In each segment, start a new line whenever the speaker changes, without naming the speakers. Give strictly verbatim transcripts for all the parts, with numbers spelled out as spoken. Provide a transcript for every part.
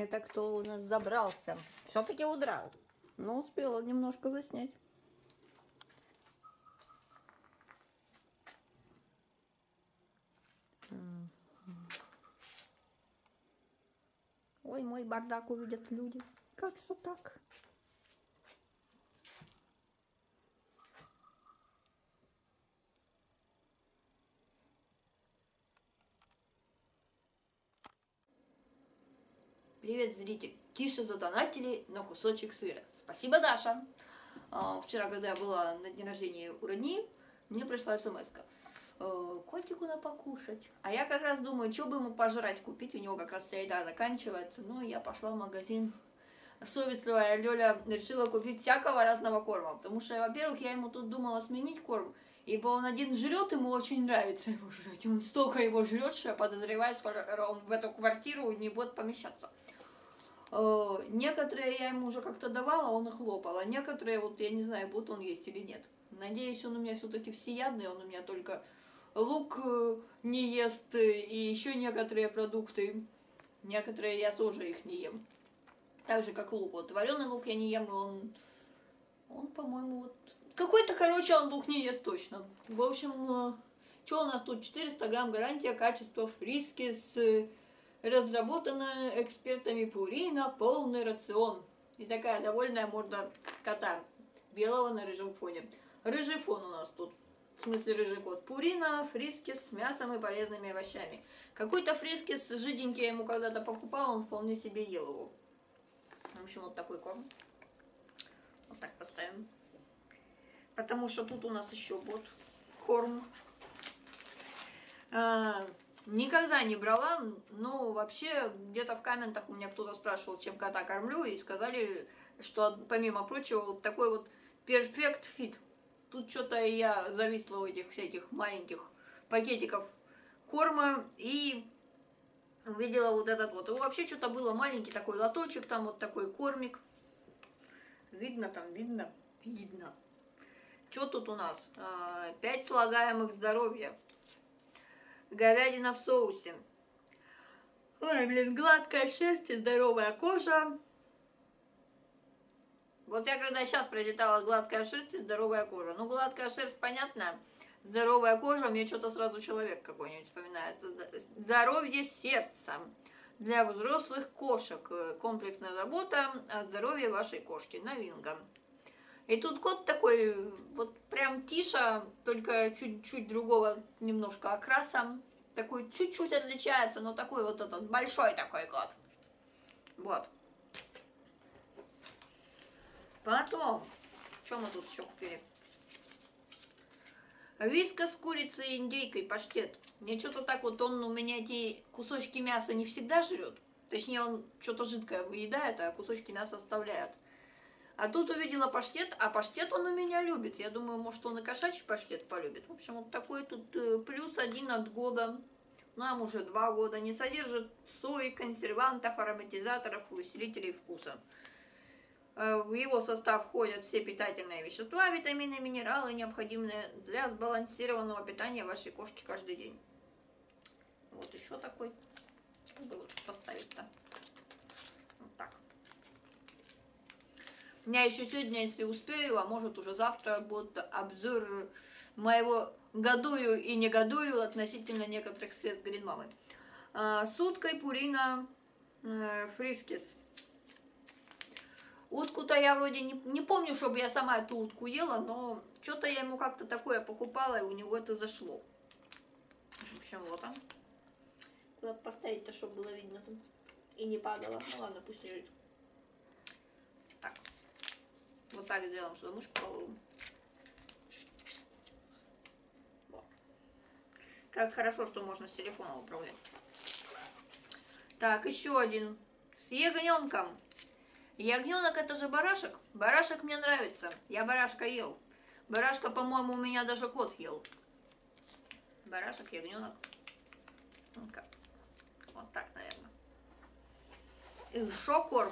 Это кто у нас забрался? Все-таки удрал. Но успела немножко заснять. Ой, мой бардак увидят люди. Как же так? Привет, зритель! Тише задонатили на кусочек сыра. Спасибо, Даша! А, вчера, когда я была на день рождения у родни, мне пришла смс-ка. Котику на покушать. А я как раз думаю, что бы ему пожрать купить. У него как раз вся еда заканчивается. Ну, я пошла в магазин. Совестливая Лёля решила купить всякого разного корма. Потому что, во-первых, я ему тут думала сменить корм. Ибо он один жрет, ему очень нравится его жрать. И он столько его жрет, что я подозреваю, сколько он в эту квартиру не будет помещаться. Некоторые я ему уже как-то давала, он их лопал. А некоторые, вот я не знаю, будет он есть или нет. Надеюсь, он у меня все-таки всеядный, он у меня только лук не ест и еще некоторые продукты. Некоторые я тоже их не ем. Так же, как лук. Вот вареный лук я не ем, и он, он по-моему, вот... Какой-то, короче, он лук не ест точно. В общем, что у нас тут? четыреста грамм, гарантия качества, фрискис, разработана экспертами Пурина, полный рацион. И такая довольная морда кота, белого на рыжем фоне. Рыжий фон у нас тут. В смысле рыжий кот. Пурина, фрискис с мясом и полезными овощами. Какой-то фрискис жиденький я ему когда-то покупал, он вполне себе ел его. В общем, вот такой корм. Вот так поставим. Потому что тут у нас еще вот корм. А, никогда не брала, но вообще где-то в комментах у меня кто-то спрашивал, чем кота кормлю, и сказали, что помимо прочего вот такой вот Perfect Fit. Тут что-то я зависла у этих всяких маленьких пакетиков корма и увидела вот этот вот. И вообще что-то было маленький такой лоточек, там вот такой кормик. Видно там, видно, видно. Что тут у нас? Пять слагаемых здоровья. Говядина в соусе. Ой, блин, гладкая шерсть и здоровая кожа. Вот я когда сейчас прочитала гладкая шерсть и здоровая кожа. Ну, гладкая шерсть, понятно. Здоровая кожа, мне что-то сразу человек какой-нибудь вспоминается. Здоровье сердца. Для взрослых кошек. Комплексная забота о здоровье вашей кошки. Новинка. И тут кот такой, вот прям Тиша, только чуть-чуть другого немножко окраса. Такой чуть-чуть отличается, но такой вот этот большой такой кот. Вот. Потом, что мы тут еще купили? Виска с курицей и индейкой, паштет. Мне что-то так вот, он у меня эти кусочки мяса не всегда жрет. Точнее, он что-то жидкое выедает, а кусочки мяса оставляет. А тут увидела паштет, а паштет он у меня любит. Я думаю, может, он и кошачий паштет полюбит. В общем, вот такой тут плюс один от года. Нам уже два года. Не содержит сои, консервантов, ароматизаторов, усилителей вкуса. В его состав входят все питательные вещества, витамины, минералы, необходимые для сбалансированного питания вашей кошки каждый день. Вот еще такой. Как бы вот поставить-то? Вот так. У меня еще сегодня, если успею, а может уже завтра, будет обзор моего годую и негодую относительно некоторых средств Гринмамы. С уткой Пурина фрискис. Утку-то я вроде не, не помню, чтобы я сама эту утку ела, но что-то я ему как-то такое покупала, и у него это зашло. В общем, вот он. Куда поставить-то, чтобы было видно там и не падало. Ну ладно, пусть лежит. Так. Вот так сделаем, сюда мышку положим. Вот. Как хорошо, что можно с телефона управлять. Так, еще один. С ягненком. Ягненок это же барашек. Барашек мне нравится. Я барашка ел. Барашка, по-моему, у меня даже кот ел. Барашек, ягненок. Вот, как. Вот так, наверное. И еще корм.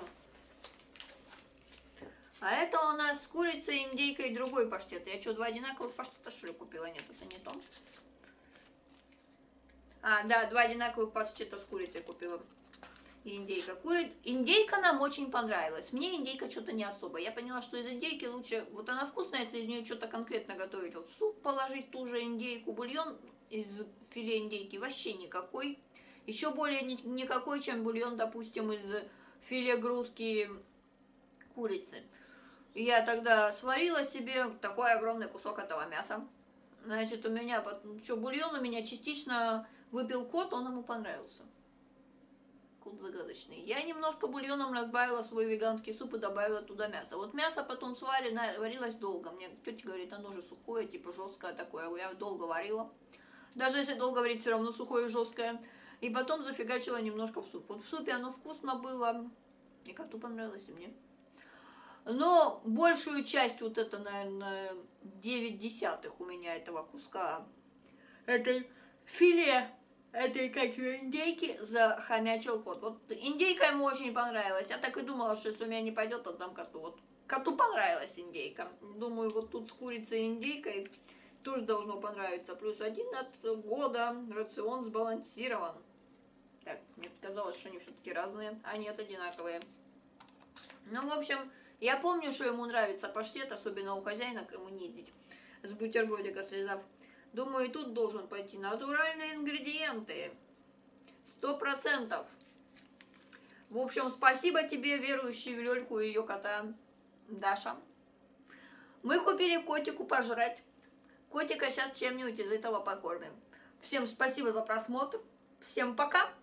А это у нас с курицей, индейкой и другой паштет. Я что, два одинаковых паштета, что ли, купила? Нет, это не то. А, да, два одинаковых паштета с курицей купила. Индейка. Кури... Индейка нам очень понравилась. Мне индейка что-то не особо. Я поняла, что из индейки лучше... Вот она вкусная, если из нее что-то конкретно готовить. Вот в суп положить ту же индейку, бульон из филе индейки вообще никакой. Еще более ни... никакой, чем бульон, допустим, из филе грудки курицы. Я тогда сварила себе такой огромный кусок этого мяса. Значит, у меня... Что, бульон у меня частично выпил кот, он ему понравился. Кот загадочный. Я немножко бульоном разбавила свой веганский суп и добавила туда мясо. Вот мясо потом сварено, варилось долго. Мне тетя говорит, оно же сухое, типа жесткое такое. Я долго варила. Даже если долго варить, все равно сухое и жесткое. И потом зафигачила немножко в суп. Вот в супе оно вкусно было. И коту понравилось, и мне. Но большую часть, вот это, наверное, девять десятых у меня этого куска, этой филе, этой, как ее, индейки, захомячил кот. Вот индейка ему очень понравилась. Я так и думала, что если у меня не пойдет, отдам коту. Вот коту понравилась индейка. Думаю, вот тут с курицей и индейкой тоже должно понравиться. Плюс один от года рацион сбалансирован. Так, мне казалось, что они все-таки разные, а нет, одинаковые. Ну, в общем, я помню, что ему нравится паштет, особенно у хозяина, кому не ездить, с бутербродика слезав. Думаю, и тут должен пойти натуральные ингредиенты. Сто процентов. В общем, спасибо тебе, верующий в Лёльку и ее кота Даша. Мы купили котику пожрать. Котика сейчас чем-нибудь из этого покормим. Всем спасибо за просмотр. Всем пока.